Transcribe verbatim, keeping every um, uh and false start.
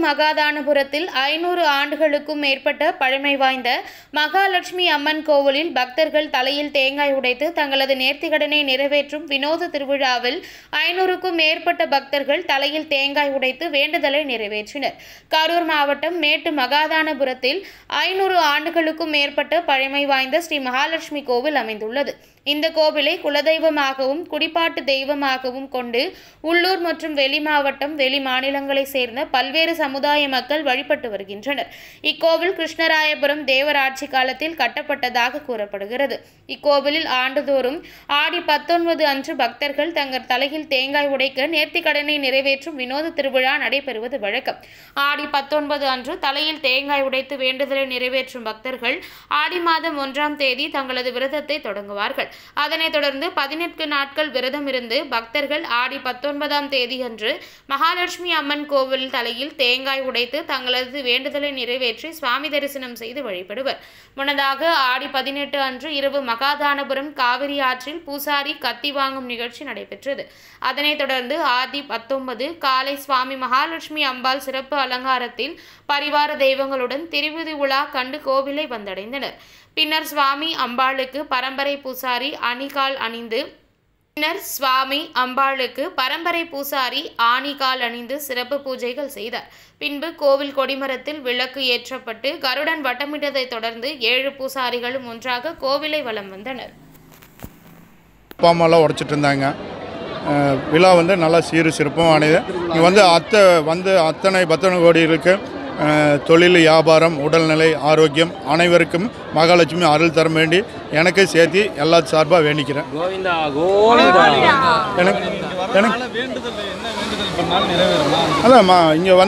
மகாதானபுரத்தில் ஐநூறு ஆண்டுகளுக்கும் மேற்பட்ட பழமை வாய்ந்த மகாலட்சுமி அம்மன் கோவிலில் பக்தர்கள் தலையில் தேங்காய் உடைத்து தங்களது நேர்த்திக்கடனை நிறைவேற்றும் வினோத திருவிழாவில் ஐநூறுக்கும் மேற்பட்ட பக்தர்கள் தலையில் தேங்காய் உடைத்து வேண்டுதலை நிறைவேற்றினர். கரூர் மாவட்டம் மேட்டு மகாதானபுரத்தில் ஐநூறு ஆண்டுகளுக்கும் மேற்பட்ட பழமை வாய்ந்த ஸ்ரீ மகாலட்சுமி கோவில் அமைந்துள்ளது. இந்த கோவிலை குலதெய்வமாகவும் குடிப்பாட்டு தெய்வமாகவும் கொண்டு உள்ளூர் மற்றும் வெளி மாவட்டம் வெளி மாநிலங்களை சேர்ந்த பல்வேறு சமுதாய மக்கள் வழிபட்டு வருகின்றனர். இக்கோவில் கிருஷ்ணராயபுரம் தேவர் ஆட்சி காலத்தில் கட்டப்பட்டதாக கூறப்படுகிறது. இக்கோவிலில் ஆண்டுதோறும் ஆடி பத்தொன்பது அன்று பக்தர்கள் தங்கள் தலையில் தேங்காய் உடைக்க நேர்த்திக்கடனை நிறைவேற்றும் வினோத திருவிழா நடைபெறுவது வழக்கம். ஆடி பத்தொன்பது அன்று தலையில் தேங்காய் உடைத்து வேண்டுதலை நிறைவேற்றும் பக்தர்கள் ஆடி மாதம் ஒன்றாம் தேதி தங்களது விரதத்தை தொடங்குவார்கள். அதனைத் தொடர்ந்து பதினெட்டு நாட்கள் விரதம் இருந்து பக்தர்கள் ஆடி பத்தொன்பதாம் தேதி அன்று மகாலட்சுமி அம்மன் கோவில் தலையில் தேங்காய் உடைத்து தங்களது வேண்டுதலை நிறைவேற்றி சுவாமி தரிசனம் செய்து வழிபடுவர். முன்னதாக ஆடி பதினெட்டு அன்று இரவு மகாதானபுரம் காவிரி ஆற்றில் பூசாரி கத்தி வாங்கும் நிகழ்ச்சி நடைபெற்றது. அதனைத் தொடர்ந்து ஆடி பத்தொன்பது காலை சுவாமி மகாலட்சுமி அம்பாள் சிறப்பு அலங்காரத்தில் பரிவார தெய்வங்களுடன் திருவிதி உலா கண்டு கோவிலை வந்தடைந்தனர். பின்னர் சுவாமி அம்பாளுக்கு பரம்பரை பூசாரி அணிகால் அணிந்து பின்னர் சுவாமி அம்பாளுக்கு பரம்பரை பூசாரி ஆணிகால் அணிந்து சிறப்பு பூஜைகள் செய்தார். பின்பு கோவில் கொடிமரத்தில் விளக்கு ஏற்றப்பட்டு கருடன் வட்டமிட்டதை தொடர்ந்து ஏழு பூசாரிகளும் ஒன்றாக கோவிலை வலம் வந்தனர். அப்பாமெல்லாம் உடைச்சிட்டு இருந்தாங்க. விழா வந்து நல்லா சீரு சிறப்பும் ஆனது. இங்கே வந்து அத்தை வந்து அத்தனை பத்தனை கோடிகளுக்கு தொழில், வியாபாரம், உடல்நிலை, ஆரோக்கியம் அனைவருக்கும் மகாலட்சுமி அருள் தர வேண்டி எனக்கு சேர்த்து எல்லா சார்பாக வேண்டிக்கிறேன். எனக்கு அதான் இங்கே வந்து